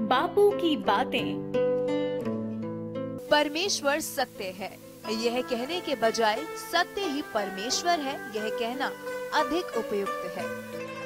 बापू की बातें। परमेश्वर सत्य है, यह कहने के बजाय सत्य ही परमेश्वर है, यह कहना अधिक उपयुक्त है।